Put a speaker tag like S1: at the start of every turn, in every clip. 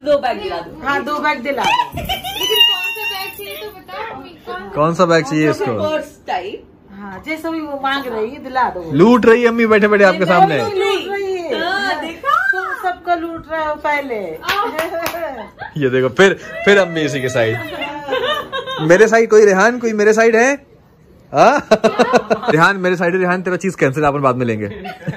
S1: 2 bag दिला दो।
S2: हाँ 2 बैग दिला दो।
S3: लेकिन कौन सा बैग चाहिए तो बताओ।
S4: कौन सा बैग चाहिए इसको?
S1: Purse type.
S2: हाँ जैसा भी वो मांग रही है दिला दो।
S4: लूट रही है अम्मी बैठे बैठे आपके सामने।
S2: लूट रही है।
S1: हाँ, देखा
S2: तुम सबको लूट रहे हो पहले।
S4: ये देखो फिर अम्मी इसी के साइड। मेरे साइड कोई रेहान, कोई मेरे साइड है? रेहान मेरे साइड है। रेहान तेरा चीज कैंसिल, अपन बाद में लेंगे।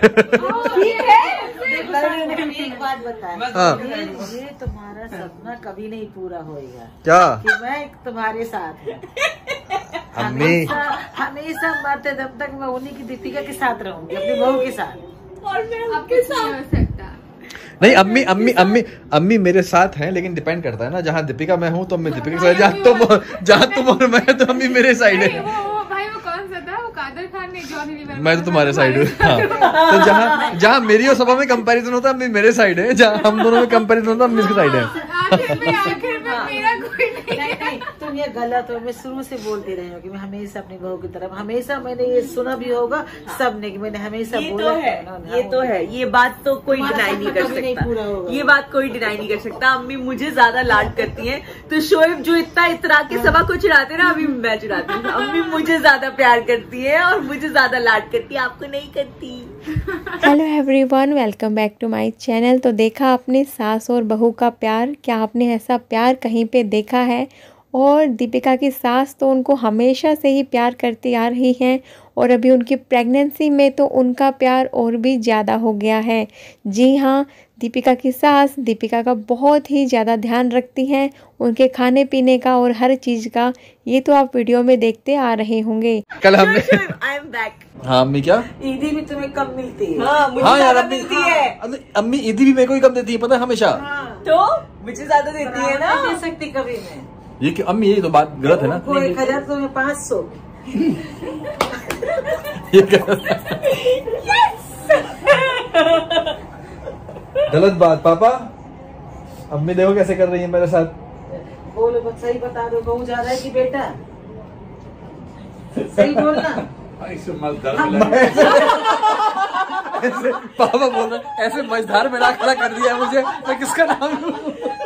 S2: एक बात बता,
S4: हाँ।
S2: ये तुम्हारा सपना कभी नहीं पूरा होएगा।
S4: क्या?
S2: कि मैं तुम्हारे साथ हूँ।
S4: अम्मी
S2: हमेशा मरते दम तक मैं उन्हीं की दीपिका के साथ रहूंगी, अपनी बहू के साथ।
S1: और मैं
S3: आपके साथ हो सकता।
S4: नहीं, अम्मी मेरे साथ हैं, लेकिन डिपेंड करता है ना। जहाँ दीपिका मैं हूँ तो अम्मी दीपिका के साथ, जहाँ तुम और मैं तो अम्मी मेरे साइड है।
S3: भाई वो कौन सा था? वो कादर खान ने जॉनी लीवर।
S4: मैं तो तुम्हारे साइड हूँ। हाँ। तो जहाँ मेरी और सभा में कंपैरिजन होता है अम्मी मेरे साइड है, जहाँ हम दोनों में कंपैरिजन होता है अम्मी इसके साइड है।
S3: आखिर में मेरा कोई नहीं।
S2: तुम ये गलत हो। मैं शुरू से बोलती रही हूँ कि मैं हमेशा अपनी बहू की तरफ, हमेशा मैंने ये सुना भी होगा सबने कि मैंने हमेशा
S1: ये
S2: बोला
S1: तो है, ये तो है, ये बात तो कोई डिनाई नहीं कर
S2: कभी नहीं पूरा
S1: सकता।
S2: होगा।
S1: ये बात कोई डिनाई नहीं कर सकता। अम्मी मुझे ज्यादा लाड करती हैं, तो शोएब जो इतना इतरा के सभा को चिढ़ाते हैं ना, अभी मैं चिढ़ाती हूँ। अम्मी मुझे ज्यादा प्यार करती है और मुझे ज्यादा लाड करती है, आपको नहीं करती।
S5: Hello everyone, welcome back to my channel. तो देखा आपने सास और बहू का प्यार। क्या आपने ऐसा प्यार कहीं पे देखा है? और दीपिका की सास तो उनको हमेशा से ही प्यार करती आ रही हैं, और अभी उनकी प्रेगनेंसी में तो उनका प्यार और भी ज़्यादा हो गया है। जी हाँ, दीपिका की सास दीपिका का बहुत ही ज़्यादा ध्यान रखती हैं, उनके खाने पीने का और हर चीज़ का। ये तो आप वीडियो में देखते आ रहे होंगे।
S4: कल हमने
S1: आई एम बैक।
S4: हाँ अम्मी क्या?
S2: ईदी भी तुम्हें कम मिलती है।
S1: हाँ, मुझे
S4: हाँ यार
S1: ज्यादा
S4: अम्मी,
S1: मिलती है।
S4: अम्मी ईदी भी मेरे को ही कम देती है, पता है हमेशा।
S1: तो मुझे ज्यादा देती है ना।
S2: दे सकती कभी मैं।
S4: ये कि अम्मी ये तो बात गलत है ना।
S2: वो 1000 तुम्हें 500।
S4: ये गलत बात पापा। अम्मी देखो कैसे कर रही है मेरे साथ।
S2: बोलो बस सही बता दो, बहू ज्यादा है कि बेटा? सही बोलना।
S4: ऐसे पापा बोल रहे ऐसे मझधार में खड़ा कर दिया है मुझे, मैं किसका नाम लूं?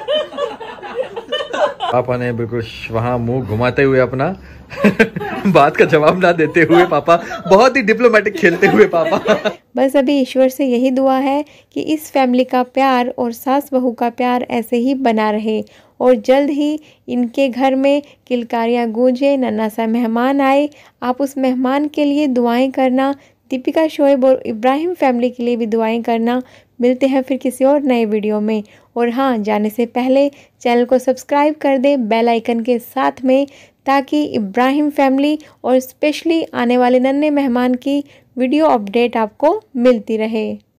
S4: पापा ने बिल्कुल वहाँ मुंह घुमाते हुए अपना बात का जवाब ना देते हुए, पापा बहुत ही डिप्लोमेटिक खेलते हुए पापा।
S5: बस अभी ईश्वर से यही दुआ है कि इस फैमिली का प्यार और सास बहू का प्यार ऐसे ही बना रहे, और जल्द ही इनके घर में किलकारियाँ गूंजे, नन्हा सा मेहमान आए। आप उस मेहमान के लिए दुआएं करना, दीपिका, शोएब और इब्राहिम फैमिली के लिए भी दुआएं करना। मिलते हैं फिर किसी और नए वीडियो में। और हाँ, जाने से पहले चैनल को सब्सक्राइब कर दें बेल आइकन के साथ में, ताकि इब्राहिम फैमिली और स्पेशली आने वाले नन्हे मेहमान की वीडियो अपडेट आपको मिलती रहे।